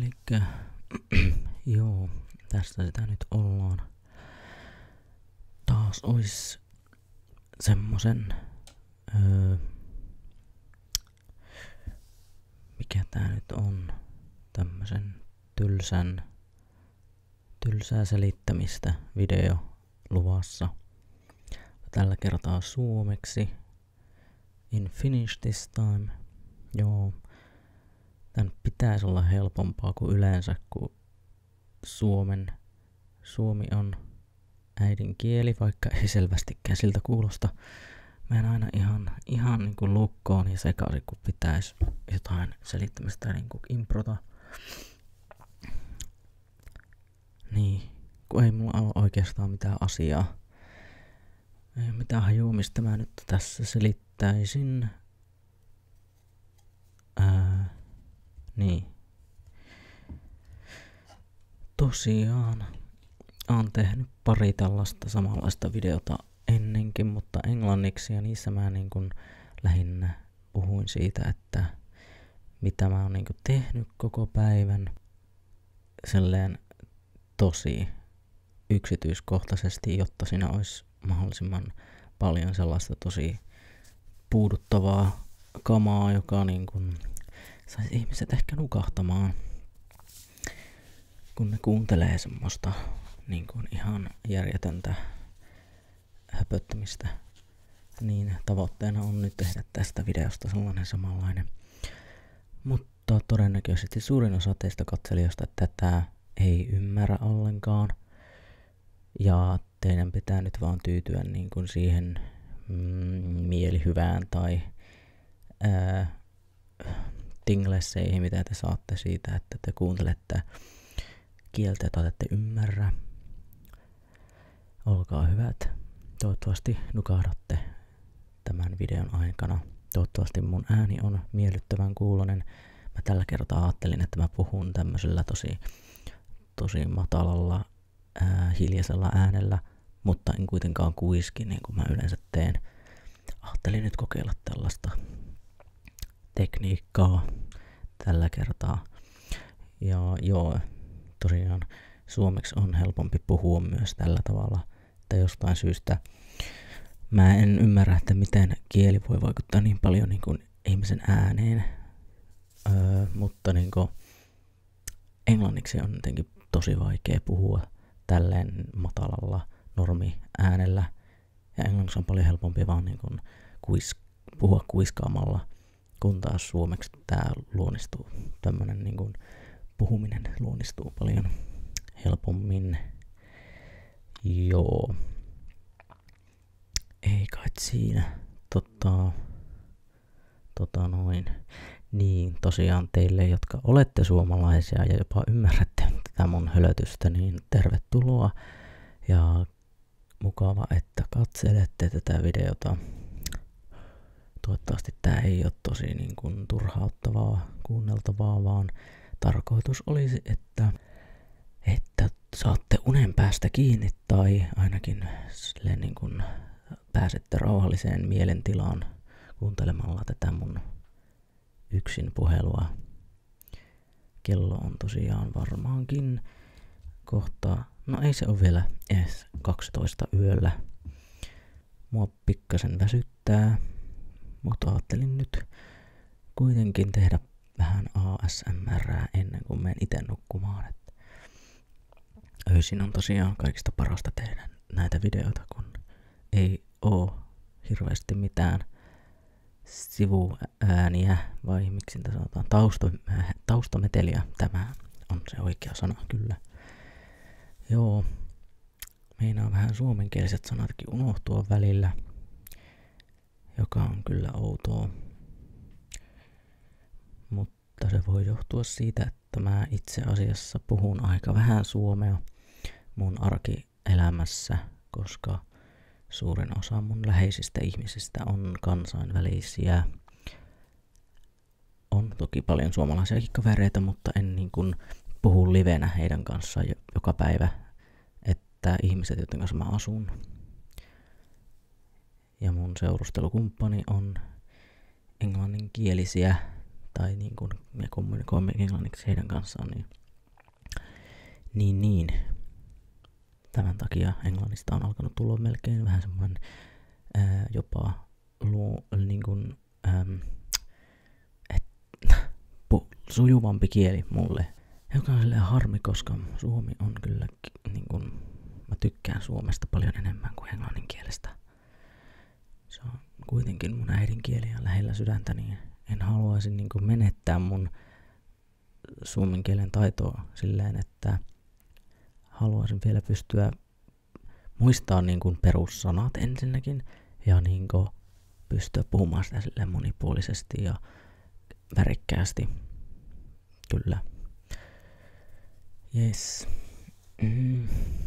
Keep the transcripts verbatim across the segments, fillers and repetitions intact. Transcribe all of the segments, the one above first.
Elikkä joo, tästä sitä nyt ollaan. Taas ois semmosen öö, mikä tää nyt on, tämmösen tylsän tylsää selittämistä video luvassa. Tällä kertaa suomeksi. In Finnish this time. Joo. Tän pitäisi olla helpompaa kuin yleensä, kun suomen, suomi on äidinkieli, vaikka ei selvästikään siltä kuulosta. Mä en aina ihan, ihan niinku lukkoon ja sekaisin, kun pitäisi jotain selittämistä niinku improta. Niin, kun ei mulla ole oikeastaan mitään asiaa. Ei mitään hajua, mistä mä nyt tässä selittäisin. Ää, niin. Tosiaan, oon tehnyt pari tällaista samanlaista videota ennenkin, mutta englanniksi, ja niissä mä niin kun lähinnä puhuin siitä, että mitä mä oon niin kun tehnyt koko päivän selleen tosi yksityiskohtaisesti, jotta siinä olisi mahdollisimman paljon sellaista tosi puuduttavaa kamaa, joka niin kun saisi ihmiset ehkä nukahtamaan, kun ne kuuntelee semmoista niin kun ihan järjetöntä höpöttämistä. Niin tavoitteena on nyt tehdä tästä videosta sellainen samanlainen. Mutta todennäköisesti suurin osa teistä katselijoista tätä ei ymmärrä ollenkaan. Ja teidän pitää nyt vaan tyytyä niin kuin siihen mm, mielihyvään tai ää, tinglesseihin, mitä te saatte siitä, että te kuuntelette kieltä, jota ette ymmärrä. Olkaa hyvät. Toivottavasti nukahdatte tämän videon aikana. Toivottavasti mun ääni on miellyttävän kuulonen. Mä tällä kertaa ajattelin, että mä puhun tämmöisellä tosi, tosi matalalla, ää, hiljaisella äänellä, mutta en kuitenkaan kuiski niin kuin mä yleensä teen. Ajattelin nyt kokeilla tällaista tekniikkaa tällä kertaa. Ja joo, tosiaan suomeksi on helpompi puhua myös tällä tavalla, että jostain syystä mä en ymmärrä, että miten kieli voi vaikuttaa niin paljon niin kuin ihmisen ääneen, öö, mutta niin kuin englanniksi on jotenkin tosi vaikea puhua tälleen matalalla normi-äänellä, ja englanniksi on paljon helpompi vaan niin kuin kuis, puhua kuiskaamalla, kun taas suomeksi tää luonnistuu, tämmönen niin kuin puhuminen luonnistuu paljon helpommin. Joo. Ei kai siinä. Tota, tota noin. Niin, tosiaan teille, jotka olette suomalaisia ja jopa ymmärrätte tätä mun hölötystä, niin tervetuloa. Ja mukava, että katselette tätä videota. Toivottavasti tää ei ole tosi niin kuin turhauttavaa kuunneltavaa, vaan tarkoitus olisi, että, että saatte unen päästä kiinni tai ainakin silleen niin kuin pääsette rauhalliseen mielentilaan kuuntelemalla tätä mun yksin puhelua. Kello on tosiaan varmaankin kohta, no ei se ole vielä edes kaksitoista yöllä. Mua pikkasen väsyttää, mutta ajattelin nyt kuitenkin tehdä vähän A S M R:ää ennen kuin menen itse nukkumaan. Että öisin on tosiaan kaikista parasta tehdä näitä videoita, kun ei oo hirveästi mitään sivuääniä, vai miksi niitä sanotaan, tausta, äh, taustameteliä. Tämä on se oikea sana, kyllä. Joo, meinaa vähän suomenkieliset sanatkin unohtua välillä, joka on kyllä outoa. Mutta se voi johtua siitä, että mä itse asiassa puhun aika vähän suomea mun arkielämässä, koska suurin osa mun läheisistä ihmisistä on kansainvälisiä. On toki paljon suomalaisiakin kavereita, mutta en niin kuin puhu livenä heidän kanssaan joka päivä, että ihmiset, joiden kanssa mä asun. Ja mun seurustelukumppani on englanninkielisiä tai niin kuin me kommunikoimme englanniksi heidän kanssaan, niin, niin, niin. Tämän takia englannista on alkanut tulla melkein vähän semmoinen ää, jopa luo, niin kuin, äm, et, pu, sujuvampi kieli mulle. Joka on silleen harmi, koska suomi on kyllä, niin kuin, mä tykkään suomesta paljon enemmän kuin englannin kielestä. Se on kuitenkin mun äidinkieli ja lähellä sydäntä, niin en haluaisi niin kuin menettää mun suomen kielen taitoa silleen, että haluaisin vielä pystyä muistamaan niin kuin perussanat ensinnäkin ja niin kuin pystyä puhumaan sitä silleen monipuolisesti ja värikkäästi. Kyllä. Yes. Mm.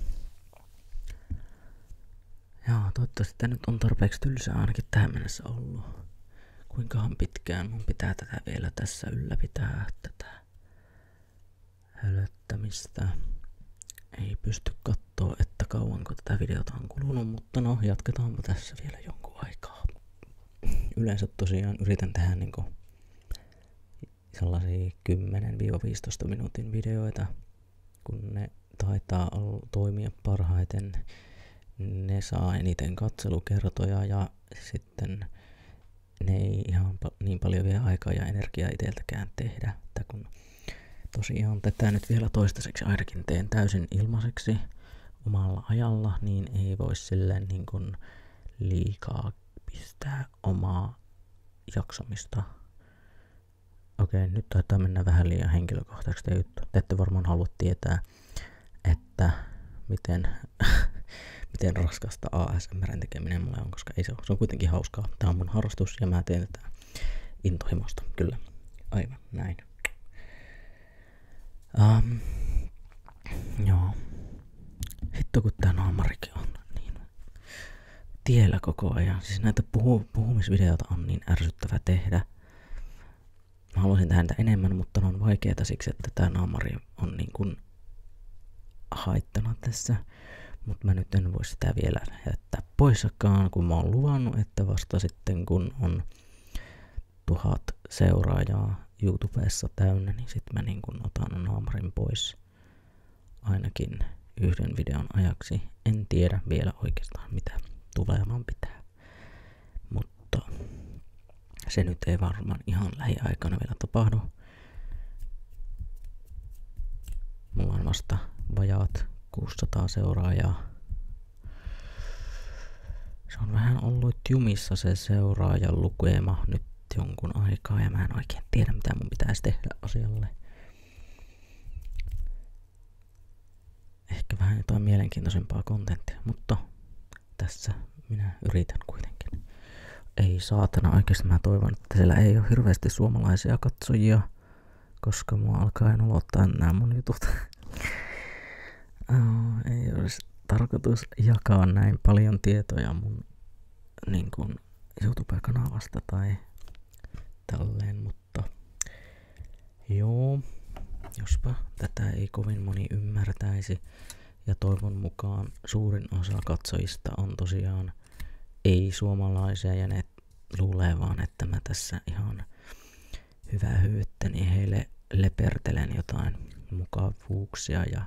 Joo, toivottavasti tämä nyt on tarpeeksi tylsää ainakin tähän mennessä ollut. Kuinkahan pitkään mun pitää tätä vielä tässä ylläpitää, tätä hölöttämistä. Ei pysty kattoo, että kauanko tätä videota on kulunut, mutta no jatketaanpa tässä vielä jonkun aikaa. Yleensä tosiaan yritän tehdä niinku sellaisia kymmenen viisitoista minuutin videoita, kun ne taitaa toimia parhaiten. Ne saa eniten katselukertoja ja sitten ne ei ihan pa- niin paljon vie aikaa ja energiaa itseltäkään tehdä. Että kun tosiaan tätä nyt vielä toistaiseksi ainakin teen täysin ilmaiseksi omalla ajalla, niin ei voi silleen niin kuin liikaa pistää omaa jaksamista. Okei, nyt taitaa mennä vähän liian henkilökohtaiseksi tämä juttu. Te ette varmaan halua tietää, että miten, miten raskasta A S M R:n tekeminen mulle on, koska ei se ole. Se on kuitenkin hauskaa. Tämä on mun harrastus ja mä teen tätä intohimosta. Kyllä, aivan näin. Um, joo. Hitto kun tää naamarikin on niin tiellä koko ajan. Siis näitä puhu, puhumisvideoita on niin ärsyttävä tehdä. Mä haluaisin tehdä niitä enemmän, mutta ne on vaikeeta siksi, että tää naamari on niin kuin haittana tässä. Mutta mä nyt en voi sitä vielä jättää poissakaan, kun mä oon luvannut, että vasta sitten kun on tuhat seuraajaa YouTubessa täynnä, niin sit mä niin kun otan naamarin pois ainakin yhden videon ajaksi. En tiedä vielä oikeastaan mitä tulemaan pitää, mutta se nyt ei varmaan ihan lähiaikana vielä tapahdu. Mulla on vasta vajaat kuusisataa seuraajaa. Se on vähän ollut jumissa se seuraajan lukema nyt jonkun aikaa ja mä en oikein tiedä mitä mun pitäisi tehdä asialle. Ehkä vähän jotain mielenkiintoisempaa kontenttia, mutta tässä minä yritän kuitenkin. Ei saatana, oikeasti mä toivon, että siellä ei ole hirveästi suomalaisia katsojia, koska mua alkaa nolottaa nämä mun jutut. Oh, ei olisi tarkoitus jakaa näin paljon tietoja mun niin kuin YouTube-kanavasta tai tälleen, mutta joo, jospa tätä ei kovin moni ymmärtäisi ja toivon mukaan suurin osa katsojista on tosiaan ei-suomalaisia ja ne luulee vaan, että mä tässä ihan hyvää hyvyyttäni heille lepertelen jotain mukavuuksia ja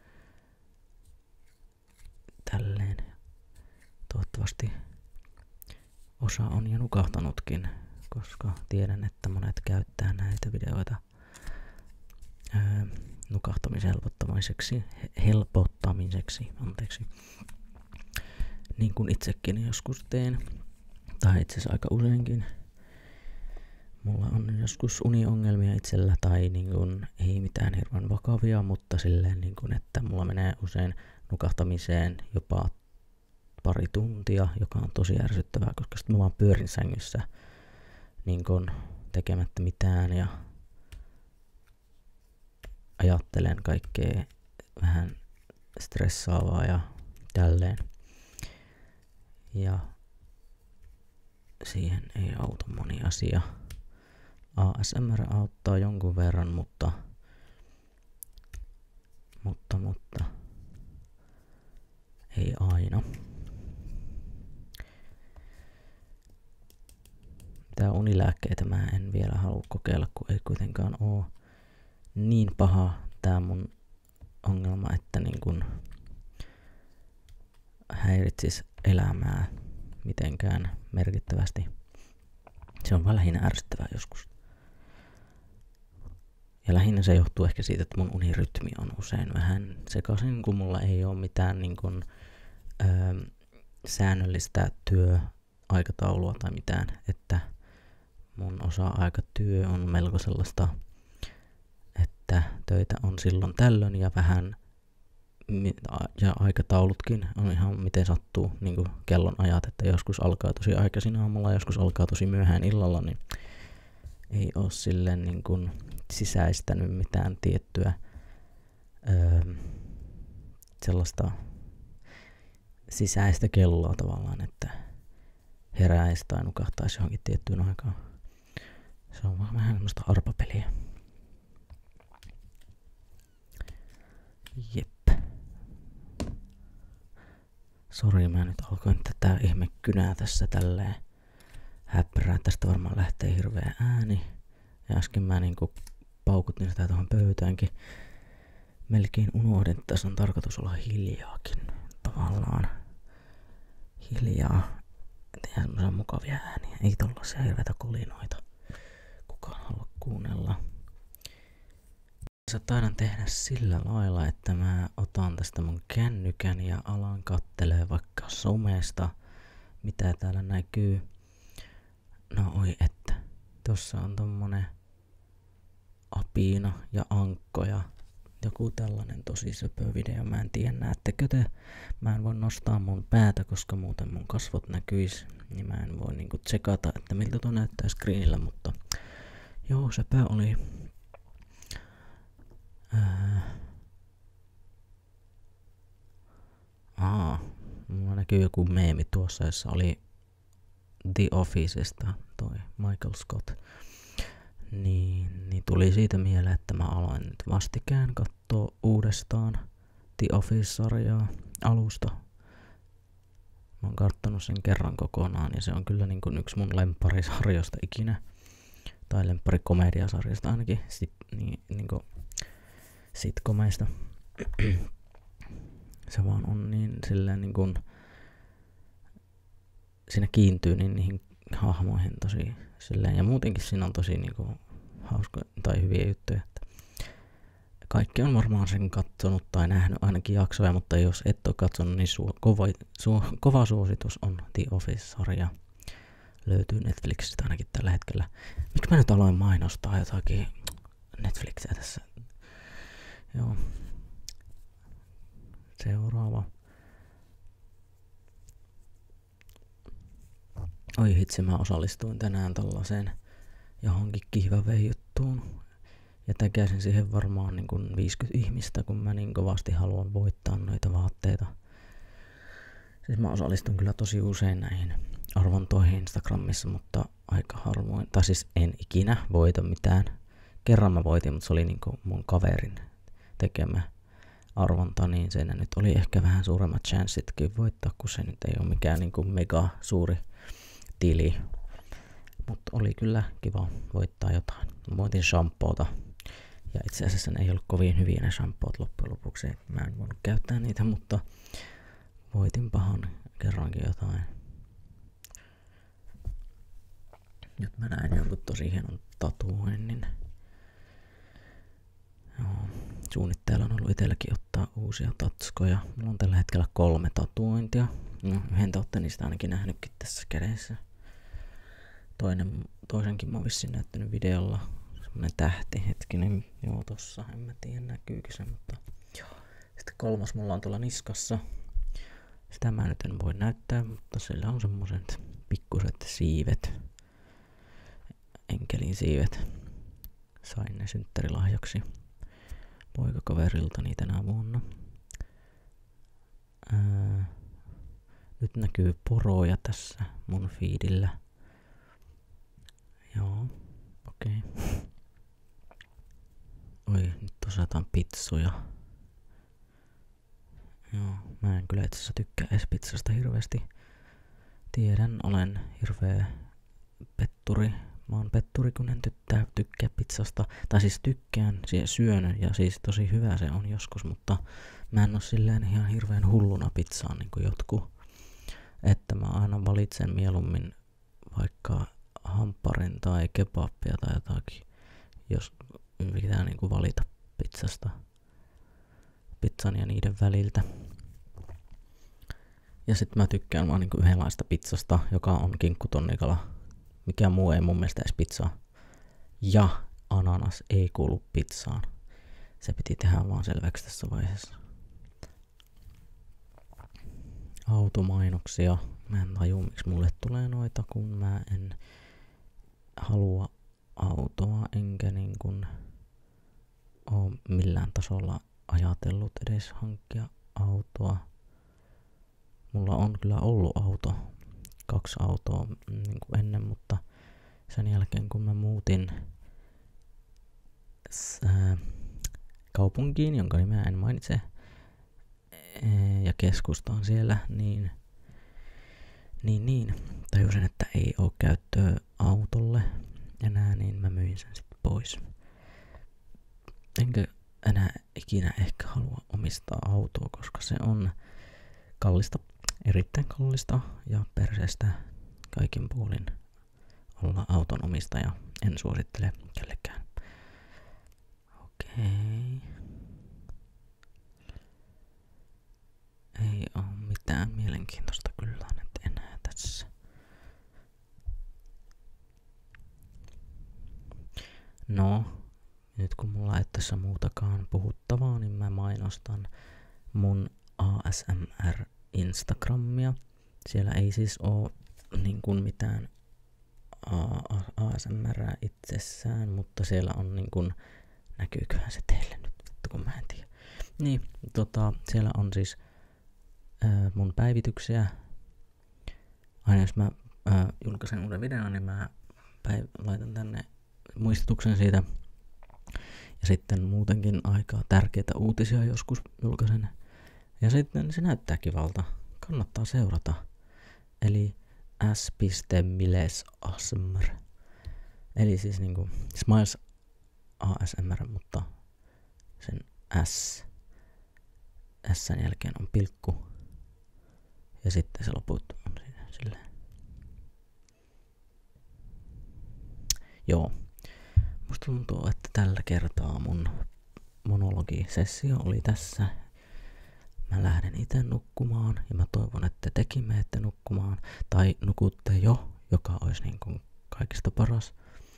tälleen. Toivottavasti osa on jo nukahtanutkin, koska tiedän, että monet käyttää näitä videoita ää, nukahtamisen helpottamiseksi, helpottamiseksi, anteeksi, niin kuin itsekin joskus teen, tai itse asiassa aika useinkin. Mulla on joskus uniongelmia itsellä, tai niin kuin, ei mitään hirveän vakavia, mutta silleen, niin kuin, että mulla menee usein nukahtamiseen jopa pari tuntia, joka on tosi ärsyttävää, koska sitten mä vaan pyörin sängyssä niin kun tekemättä mitään ja ajattelen kaikkea vähän stressaavaa ja tälleen. Ja siihen ei auta moni asia. A S M R auttaa jonkun verran, mutta mutta, mutta ei aina. Tää unilääkkeitä mä en vielä halua kokeilla, kun ei kuitenkaan oo niin paha tää mun ongelma, että niin kun häiritsis elämää mitenkään merkittävästi. Se on vaan lähinnä ärsyttävää joskus. Ja lähinnä se johtuu ehkä siitä, että mun unirytmi on usein vähän sekaisin, kun mulla ei oo mitään niin kun, öö, säännöllistä työaikataulua tai mitään, että mun osa-aikatyö on melko sellaista, että töitä on silloin tällöin ja vähän ja aikataulutkin on ihan miten sattuu, niin kuin kellon ajat, että joskus alkaa tosi aikaisin aamulla, joskus alkaa tosi myöhään illalla, niin ei oo silleen niin kuin sisäistänyt mitään tiettyä öö, sellaista sisäistä kelloa tavallaan, että heräisi tai nukahtaisi johonkin tiettyyn aikaan. Se on vaan vähän semmoista arpapeliä. Jep. Sori, mä nyt alkoin tätä ihmekynää tässä tälleen häppärää. Tästä varmaan lähtee hirveä ääni. Ja äsken mä niinku paukutin sitä tuohon pöytäänkin. Melkein unohdin, että tässä on tarkoitus olla hiljaakin. Tavallaan hiljaa. Tehdään semmosia mukavia ääniä. Ei tollasia hirveitä kolinoita. Kukaan halua kuunnella. Sä taidan tehdä sillä lailla, että mä otan tästä mun kännykän ja alan kattelee vaikka somesta, mitä täällä näkyy. No oi että, tossa on tommonen apina ja ankko ja joku tällainen tosi söpö video. Mä en tiedä, näettekö te? Mä en voi nostaa mun päätä, koska muuten mun kasvot näkyis. Niin mä en voi niinku tsekata, että miltä tuo näyttää screenillä, mutta joo, sepä oli. Äh. Aa, mulla näkyy joku meemi tuossa, jossa oli The Officesta toi Michael Scott. Niin, niin tuli siitä mieleen, että mä aloin nyt vastikään katsoa uudestaan The Office-sarjaa alusta. Mä oon kattonut sen kerran kokonaan ja se on kyllä niin kuin yksi mun lempparisarjoista ikinä. Tai lempparikomediasarjasta ainakin. Sit, niin, niin kuin sitcomeista. Se vaan on niin silleen niin kuin siinä kiintyy niin niihin hahmoihin tosi silleen, ja muutenkin siinä on tosi niin kuin hauska tai hyviä juttuja. Että kaikki on varmaan sen katsonut tai nähnyt ainakin jaksoja, mutta jos et ole katsonut, niin su- kova, su- kova suositus on The Office-sarja. Löytyy Netflixistä ainakin tällä hetkellä. Miksi mä nyt aloin mainostaa jotakin Netflixiä tässä? Joo. Seuraava. Oi hitsi, mä osallistuin tänään tällaiseen johonkin giveaway-juttuun. Ja täkäsin siihen varmaan niin kuin viisikymmentä ihmistä, kun mä niin kovasti haluan voittaa noita vaatteita. Siis mä osallistun kyllä tosi usein näihin arvontoihin Instagramissa, mutta aika harvoin. Tai siis en ikinä voita mitään. Kerran mä voitin, mutta se oli niin kuin mun kaverin tekemä arvonta, niin se nyt oli ehkä vähän suuremmat chanssitkin voittaa, kun se nyt ei ole mikään niin kuin mega suuri tili. Mutta oli kyllä kiva voittaa jotain. Mä voitin shampoota. Ja itse asiassa ne ei ollut kovin hyviä ne shampoot loppujen lopuksi. Mä en voinut käyttää niitä, mutta voitin pahan kerrankin jotain. Nyt mä näin jonkun tosi hienon tatuoinnin. Joo. Suunnitteilla on ollut itselläkin ottaa uusia tatskoja. Mulla on tällä hetkellä kolme tatuointia. No, yhden te ootte niistä ainakin nähnytkin tässä kädessä. Toinen, toisenkin mä oon vissiin näyttänyt videolla. Semmonen tähti, hetkinen, joo tossa, en mä tiedä näkyykö se, mutta joo. Sitten kolmas mulla on tuolla niskassa. Sitä mä nyt en voi näyttää, mutta sillä on semmoset pikkuset siivet. Enkelin siivet. Sain ne synttärilahjaksi poikakaveriltani tänä vuonna. Ää, nyt näkyy poroja tässä mun feedillä. Joo, okei. Okay. Oi, nyt osataan pizzoja. Joo, mä en kyllä itse asiassa tykkää edes pizzasta hirveästi. Tiedän, olen hirveä pet- petturi. Mä oon petturi, kun en tyttää, tykkää pizzasta. Tai siis tykkään, syön ja siis tosi hyvä se on joskus, mutta mä en oo silleen ihan hirveän hulluna pizzaan niin kuin jotkut. Että mä aina valitsen mieluummin vaikka hampparin tai kebabia tai jotakin, jos pitää niin kuin valita pizzasta. Pizzan ja niiden väliltä. Ja sit mä tykkään vaan niinku yhdenlaista pizzasta, joka on kinkkutonnikala. Mikään muu ei mun mielestä edes pizzaa. Ja ananas ei kuulu pizzaan. Se piti tehdä vaan selväksi tässä vaiheessa. Automainoksia. Mä en taju, miksi mulle tulee noita, kun mä en halua autoa, enkä niin kun oo millään tasolla ajatellut edes hankkia autoa. Mulla on kyllä ollut auto, kaksi autoa niin kuin ennen, mutta sen jälkeen kun mä muutin ää, kaupunkiin, jonka nimeä en mainitse, ää, ja keskustaan siellä, niin, niin, niin tajusin, että ei oo käyttöä autolle enää, niin mä myin sen sitten pois. Enkä enää ikinä ehkä halua omistaa autoa, koska se on kallista, erittäin kallista ja perseestä kaikin puolin olla auton omistaja. En suosittele kellekään. Okei. Ei oo mitään mielenkiintoista kyllä nyt enää tässä. No, nyt kun mulla ei tässä muutakaan puhuttavaa, niin mä mainostan mun A S M R Instagramia. Siellä ei siis oo niin kuin mitään A S M R itsessään, mutta siellä on niin kuin, näkyyköhän se teille nyt, vittu kun mä en tiedä. Niin, tota, siellä on siis ää, mun päivityksiä. Aina jos mä ää, julkaisen uuden videon, niin mä päiv- laitan tänne muistutuksen siitä. Ja sitten muutenkin aika tärkeitä uutisia joskus julkaisen. Ja sitten se näyttää kivalta. Kannattaa seurata. Eli s piste miles A S M R. Eli siis niinku Smiles A S M R, mutta sen S. S:n jälkeen on pilkku. Ja sitten se loput on siinä silleen. Joo. Musta tuntuu, että tällä kertaa mun monologisessio oli tässä. Mä lähden itse nukkumaan ja mä toivon, että tekin menette nukkumaan. Tai nukutte jo, joka olisi niin kuin kaikista paras.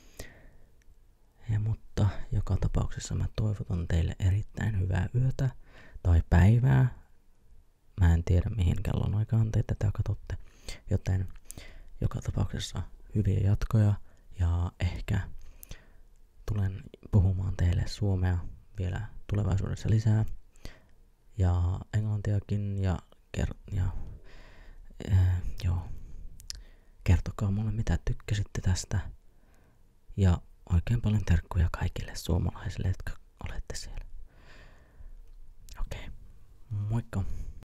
Ja mutta joka tapauksessa mä toivotan teille erittäin hyvää yötä tai päivää. Mä en tiedä mihin kellon aikaan te tätä katsotte. Joten joka tapauksessa hyviä jatkoja ja ehkä tulen puhumaan teille suomea vielä tulevaisuudessa lisää. Ja englantiakin ja, ker- ja ää, joo. Kertokaa mulle mitä tykkäsitte tästä. Ja oikein paljon terkkuja kaikille suomalaisille, jotka olette siellä. Okei, okay. Moikka!